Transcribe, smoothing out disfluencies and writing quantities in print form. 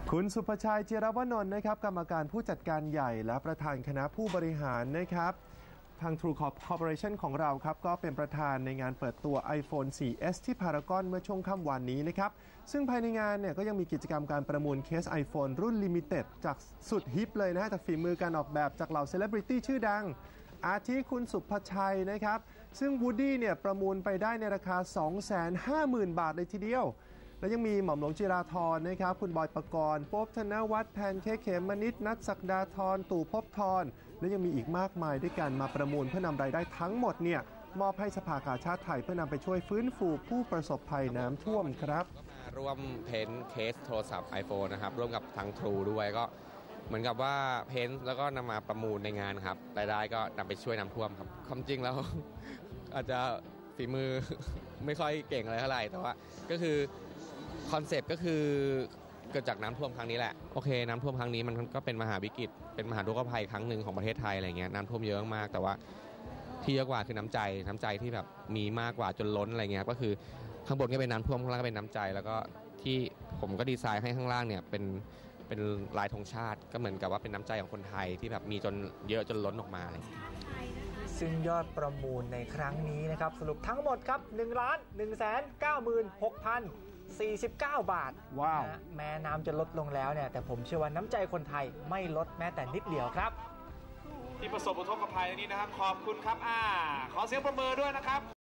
คุณสุภชัย จิรวนนท์นะครับกรรมการผู้จัดการใหญ่และประธานคณะผู้บริหารนะครับทาง True Corporation ของเราครับก็เป็นประธานในงานเปิดตัว iPhone 4S ที่พารากอนเมื่อช่วงค่ำวานนี้นะครับซึ่งภายในงานเนี่ยก็ยังมีกิจกรรมการประมูลเคส iPhone รุ่น Limited จากสุดฮิปเลยนะจากฝีมือการออกแบบจากเหล่าเซเลบริตี้ชื่อดังอาทิคุณสุภชัยนะครับซึ่ง Woody เนี่ยประมูลไปได้ในราคา 250,000 บาทเลยทีเดียวและยังมีหม่อมหลวงจิราธรนะครับคุณบอยปกรณ์โป๊ปธนวัฒน์แพนเค้กเขมนิดนัทศักดาธรตู่ภพธรและยังมีอีกมากมายด้วยกันมาประมูลเพื่อนำรายได้ทั้งหมดเนี่ยมอบให้สภากาชาดไทยเพื่อนำไปช่วยฟื้นฟูผู้ประสบภัยน้ำท่วมครับก็มาร่วมเพ้นท์เคสโทรศัพท์ iPhone นะครับร่วมกับทาง True ด้วยก็เหมือนกับว่าเพ้นท์แล้วก็นำมาประมูลในงานครับรายได้ก็นำไปช่วยน้ำท่วมครับความจริงแล้ว อาจจะฝีมือ ไม่ค่อยเก่งอะไรเท่าไหร่แต่ว่าก็คือคอนเซปต์ก็คือเกิดจากน้ำท่วมครั้งนี้แหละโอเคน้ำท่วมครั้งนี้มันก็เป็นมหาวิกฤตเป็นมหาทุกขภัยครั้งหนึ่งของประเทศไทยอะไรเงี้ยน้ำท่วมเยอะมากแต่ว่าที่เยอะกว่าคือน้ำใจที่แบบมีมากกว่าจนล้นอะไรเงี้ยก็คือข้างบนก็เป็นน้ำท่วมข้างล่างก็เป็นน้ำใจแล้วก็ที่ผมก็ดีไซน์ให้ข้างล่างเนี่ยเป็นลายธงชาติก็เหมือนกับว่าเป็นน้ำใจของคนไทยที่แบบมีจนเยอะจนล้นออกมาเลยซึ่งยอดประมูลในครั้งนี้นะครับสรุปทั้งหมดครับ 1,196,049 บาทว้าวแม้น้ำจะลดลงแล้วเนี่ยแต่ผมเชื่อว่าน้ำใจคนไทยไม่ลดแม้แต่นิดเดียวครับที่ประสบอุทกภัยนี้นะครับขอบคุณครับขอเสียงปรบมือด้วยนะครับ